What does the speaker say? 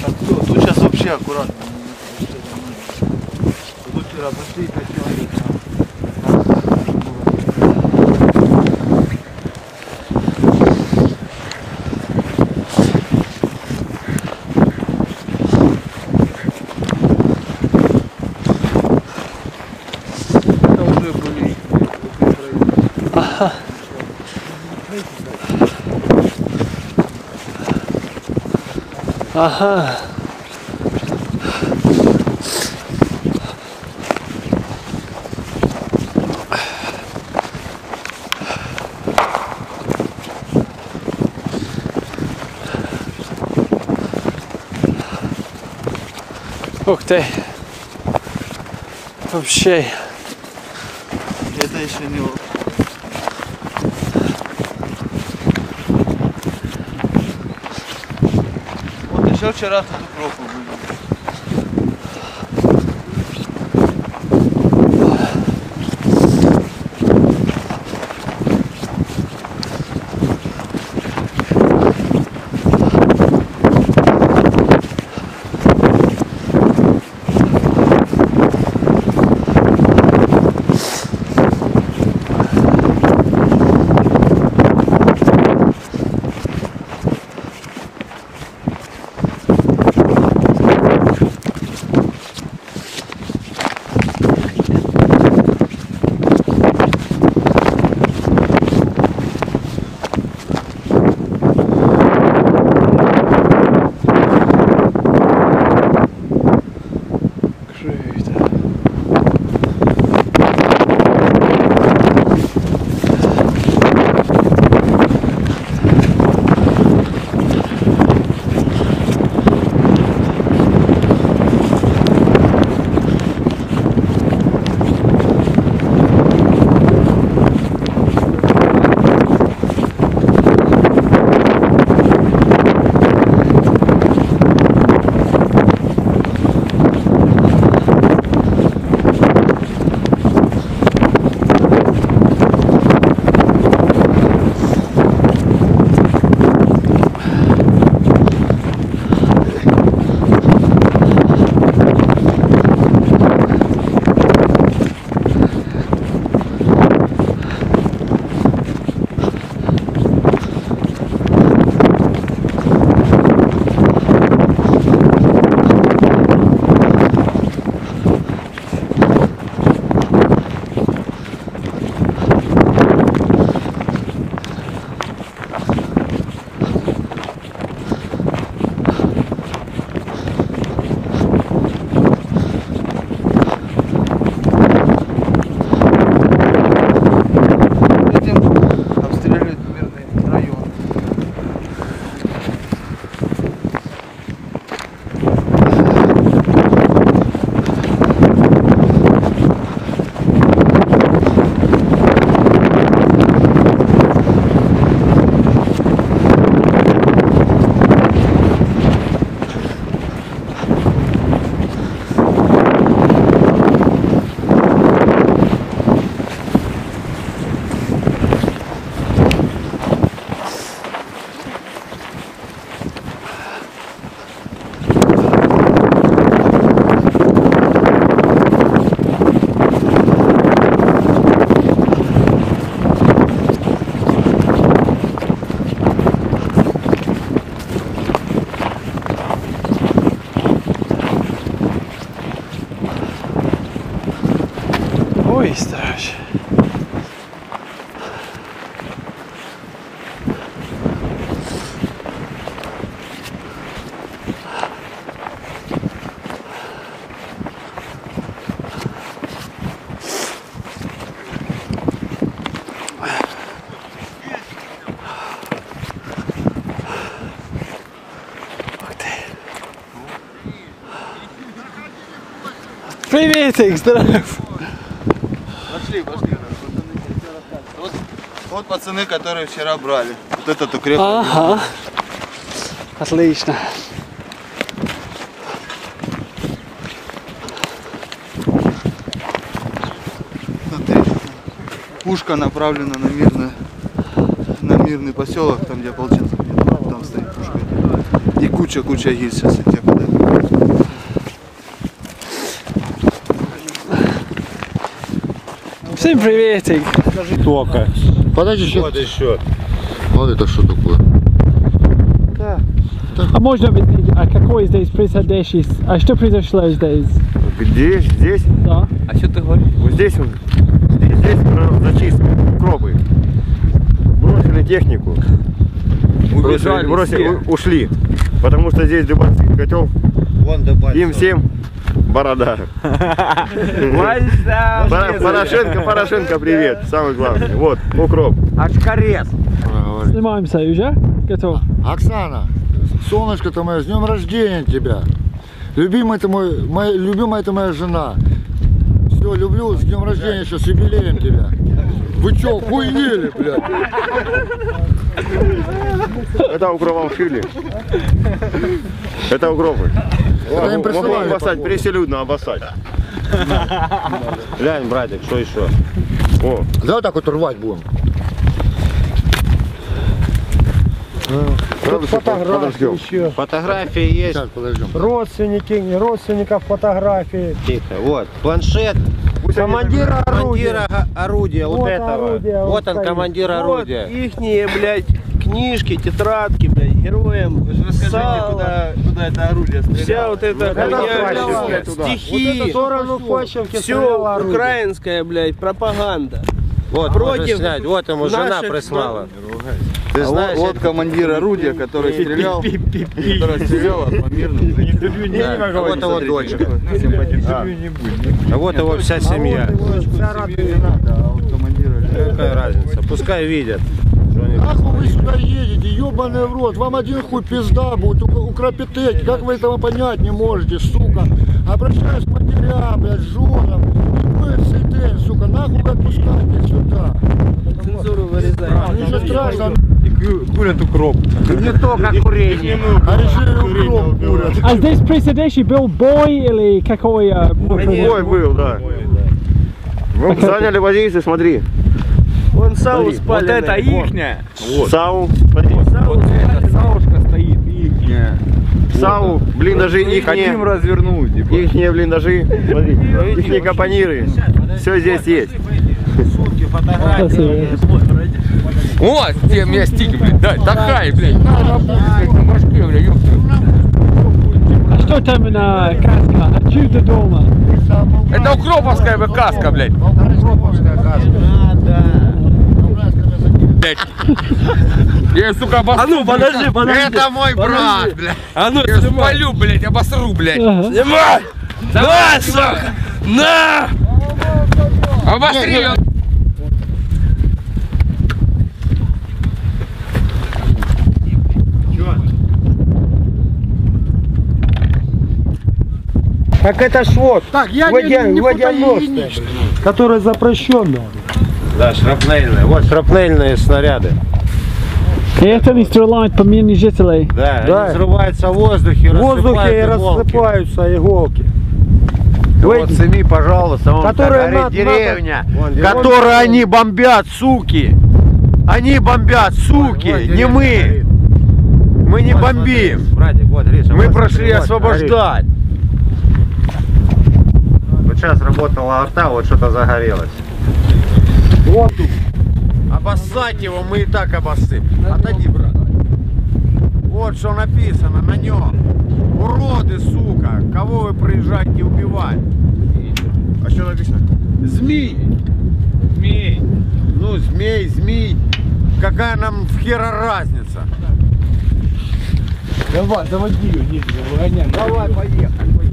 Тут сейчас вообще аккуратно. Тут вчера пошли 5 человек. Это уже были. Ага. Ага. Ух ты. Вообще. Это еще не... Вот еще вчера тут укропы были. Ой, страшно. Приветик, здоров. Пошли, пошли. Вот пацаны, которые вчера брали. Вот этот укреп. Ага. Отлично. Смотри, пушка направлена на мирный поселок, там где ополченцы, там стоит пушка. И куча гильз сейчас я тебе подарю. Всем приветик. Только. Подожди, сейчас. Вот еще. Вот это что такое? А можно объяснить, а какой здесь председатель? А что произошло здесь? Где? Здесь? Да. А что ты говоришь? Вот здесь он. Здесь зачистка. Укропы. Бросили технику. Бросили, ушли. Потому что здесь дебальский котел. Им всем борода. Порошенко, привет. Самый главный. Вот, укроп. Очкарез. Снимаемся уже? Готов? Оксана, солнышко-то мое, с днем рождения тебя. Любимая ты любимая ты моя жена. Все, люблю, с днем рождения еще, с юбилеем тебя. Вы че, охуели, блядь? Это укропом шили. Это укропы. Это им присылали. Обоссать, пресселюдно обоссать. Глянь, братик, что еще? О. Давай так вот рвать будем. Фотографии еще. Фотографии есть. Сейчас, подождем. Родственников фотографии. Тихо. Вот, планшет. Командира орудия. Вот этого. орудие, Вот вот он, стоит. командир орудия. Ихние, блядь, книжки, тетрадки, блядь, героям. Вы же расскажите, Сало. куда это орудие стреляло. Вся вот эта Фащенко хуйня, туда. стихи, все украинская, блядь, пропаганда. Вот, Против можно снять. Вот ему жена наших прислала. Ты А знаешь, вот- вот командир орудия, который стрелял, который стрелял по мирным жителям. Да, а вот его дочка. Симпатичный. А вот его вся семья. А вот командира. Какая разница? Пускай видят. что они- Нахуй вы сюда едете, ебаный в рот, вам один хуй пизда будет, укропитеки, как вы этого понять не можете, сука. Обращаюсь к матерям, блядь, женам, вы все ты, сука, нахуй отпускайте сюда. Цензуру вырезай. Ничего страшного, Курят укроп. Не то, как курение. а решили укроп курят. А здесь председатель был бой или какой? Бой был, да. Вы заняли позицию, смотри. Вон сау Смотри, спаленное. Вот это ихняя. САУ, смотри. Вот эта саушка стоит ихняя. САУ, блиндажи ихние. развернуть. Ихние блиндажи, смотри. Ихние капониры. Все здесь есть. Сумки, фотографии. Вот, где у меня стики, блядь, дай, такая, блядь, на работу, на башке, блядь, ёпта. А что там на каска? А чудо дома? Это укроповская бы каска, блядь. Блядь. Я, сука, обосру. А ну, подожди. Это мой брат, блядь. А ну, Я спалю, блядь, обосру, блядь. Ага. снимай! Давай, сука! На! Обосри её. Так это ж вот. Так, я не водяностая, которая запрещенная. Да, шрапнельная. Вот шрапнельные снаряды. И это не стреляет по мирным жителям. Да, они взрываются в воздухе, рассыпаются иголки. Вот сними, пожалуйста, вон Которые горит деревня, которую они бомбят, суки. Они бомбят, суки, не мы. Мы не бомбим. Братик, вот, Риша, Мы вот, прошли вот, освобождать. Вот сейчас работала арта, вот что-то загорелось. Обоссать его мы и так обоссым. Отойди, брат. Вот что написано на нем. Уроды, сука. Кого вы приезжаете убивать? А что написано? Змей. Змей. Ну, змей. Какая нам в хера разница? Давай, доводи ее, не, Давай, поехали.